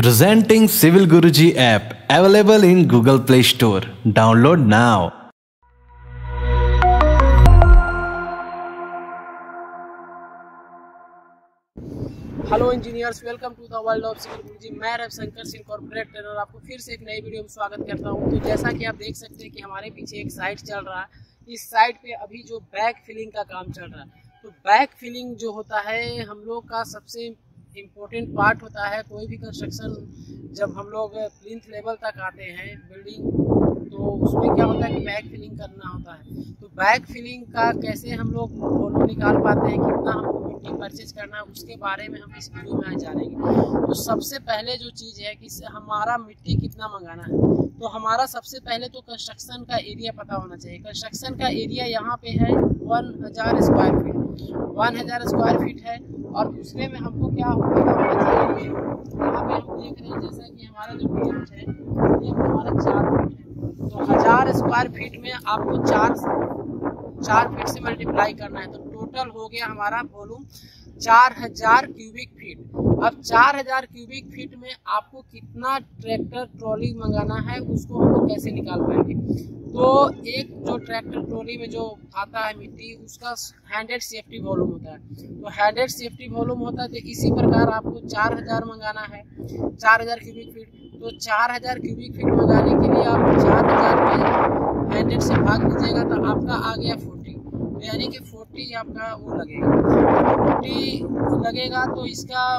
Presenting Civil Guruji app available in Google Play Store. Download now. Hello engineers, welcome to the world of civil Guruji. मैं Ravishankar Singh, corporate trainer, आपको फिर से एक नई video में स्वागत करता हूं। तो जैसा कि आप देख सकते हैं कि हमारे पीछे एक साइट चल रहा है। इस साइट पे अभी जो बैक फिलिंग का काम चल रहा है, तो बैक फिलिंग जो होता है हम लोग का सबसे इम्पोर्टेंट पार्ट होता है। कोई भी कंस्ट्रक्शन जब हम लोग प्लिंथ लेवल तक आते हैं बिल्डिंग, तो उसमें क्या होता है कि बैक फिलिंग करना होता है। तो बैक फिलिंग का कैसे हम लोग वॉल्यूम निकाल पाते हैं, कितना हमको मिट्टी परचेज करना है, उसके बारे में हम इस वीडियो में आज जानेंगे। तो सबसे पहले जो चीज़ है कि हमारा मिट्टी कितना मंगाना है, तो हमारा सबसे पहले तो कंस्ट्रक्शन का एरिया पता होना चाहिए। कंस्ट्रक्शन का एरिया यहाँ पे है 1000 स्क्वायर फीट, 1000 स्क्वायर फीट है। और दूसरे में हमको क्या पता होना चाहिए, यहाँ पे हम देख रहे हैं जैसा कि हमारा जो प्लॉट है ये हमारा 4 फीट है। तो 1000 स्क्वायर फीट में आपको 4 फीट से मल्टीप्लाई करना है, तो टोटल हो गया हमारा वॉल्यूम 4000 क्यूबिक फीट। अब 4000 क्यूबिक फीट में आपको कितना ट्रैक्टर ट्रॉली मंगाना है, उसको हम लोग कैसे निकाल पाएंगे। तो एक जो ट्रैक्टर ट्रॉली में जो आता है मिट्टी, उसका हैंडेड सेफ्टी वॉल्यूम होता है। तो हैंडेड सेफ्टी वॉल्यूम होता है, तो इसी प्रकार आपको 4000 मंगाना है, 4000 क्यूबिक फीट। तो 4000 क्यूबिक फीट मंगाने के लिए आप 4000 में हैंडेड से भाग दीजिएगा, तो आपका आ गया 40, यानी कि 40 आपका वो लगेगा, 40 लगेगा। तो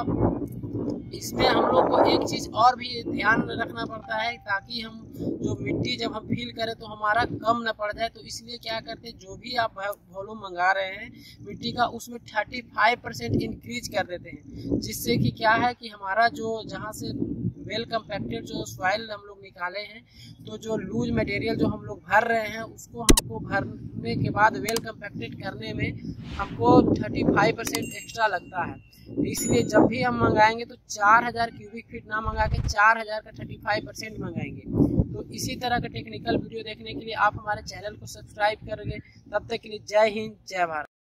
इसमें हम लोग को एक चीज़ और भी ध्यान रखना पड़ता है, ताकि हम जो मिट्टी जब हम फिल करें तो हमारा कम न पड़ जाए। तो इसलिए क्या करते हैं, जो भी आप वॉल्यूम मंगा रहे हैं मिट्टी का, उसमें 35% इंक्रीज कर देते हैं, जिससे कि क्या है कि हमारा जो जहाँ से वेल कम्पैक्टेड जो सॉइल हम लोग निकाले हैं, तो जो लूज मटेरियल जो हम लोग भर रहे हैं, उसको हमको भरने के बाद वेल कम्पैक्टेड करने में हमको 35% एक्स्ट्रा लगता है। इसलिए जब भी हम मंगाएंगे तो 4000 क्यूबिक फीट ना मंगा के 4000 का 35% मंगाएंगे। तो इसी तरह का टेक्निकल वीडियो देखने के लिए आप हमारे चैनल को सब्सक्राइब करेंगे। तब तक के लिए जय हिंद, जय भारत।